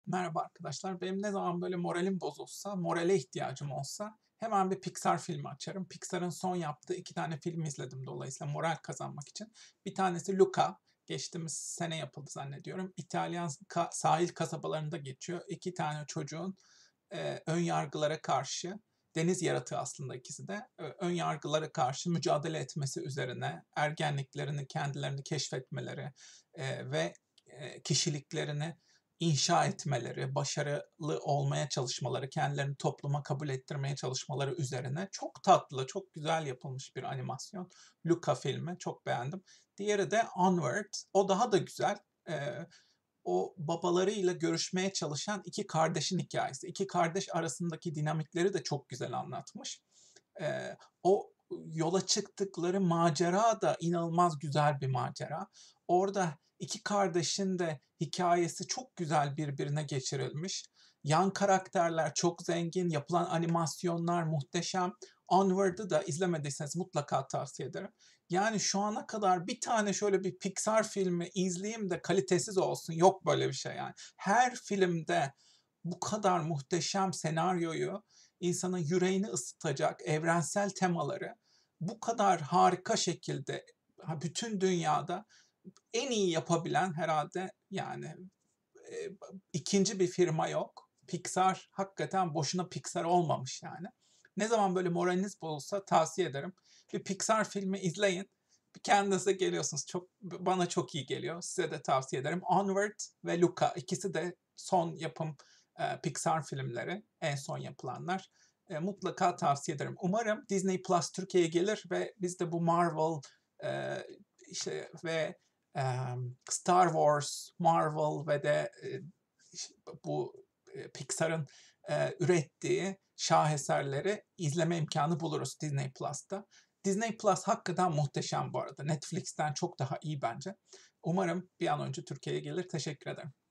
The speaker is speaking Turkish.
Merhaba arkadaşlar. Benim ne zaman böyle moralim bozulsa, morale ihtiyacım olsa hemen bir Pixar filmi açarım. Pixar'ın son yaptığı 2 tane film izledim dolayısıyla moral kazanmak için. Bir tanesi Luca. Geçtiğimiz sene yapıldı zannediyorum. İtalyan sahil kasabalarında geçiyor. 2 tane çocuğun ön yargılara karşı, deniz yaratığı aslında ikisi de, ön yargılara karşı mücadele etmesi üzerine ergenliklerini, kendilerini keşfetmeleri ve kişiliklerini inşa etmeleri, başarılı olmaya çalışmaları, kendilerini topluma kabul ettirmeye çalışmaları üzerine çok tatlı, çok güzel yapılmış bir animasyon. Luca filmi, çok beğendim. Diğeri de Onward. O daha da güzel. Eee, O babalarıyla görüşmeye çalışan 2 kardeşin hikâyesi. 2 kardeş arasındaki dinamikleri de çok güzel anlatmış. O yola çıktıkları macera da inanılmaz güzel bir macera. Orada 2 kardeşin de hikâyesi çok güzel birbirine geçirilmiş. Yan karakterler çok zengin, yapılan animasyonlar muhteşem. Onward'ı da izlemediyseniz mutlaka tavsiye ederim. Yani şu ana kadar bir tane şöyle bir Pixar filmi izleyeyim de kalitesiz olsun, yok böyle bir şey yani. Her filmde bu kadar muhteşem senaryoyu, insanın yüreğini ısıtacak evrensel temaları bu kadar harika şekilde bütün dünyada en iyi yapabilen herhalde yani, eee, 2'nci bir firma yok. Pixar hakikaten boşuna Pixar olmamış yani. Ne zaman böyle moraliniz bozulsa tavsiye ederim. Bir Pixar filmi izleyin. Bir kendinize geliyorsunuz. Bana çok iyi geliyor. Size de tavsiye ederim. Onward ve Luca ikisi de son yapım, Pixar filmleri, en son yapılanlar. Mutlaka tavsiye ederim. Umarım Disney Plus Türkiye'ye gelir ve biz de bu Marvel, eee, işte ve Star Wars, Marvel ve de bu Pixar'ın ürettiği şaheserleri izleme imkanı buluruz Disney Plus'ta. Disney Plus hakikaten muhteşem bu arada. Netflix'ten çok daha iyi bence. Umarım bir an önce Türkiye'ye gelir. Teşekkür ederim.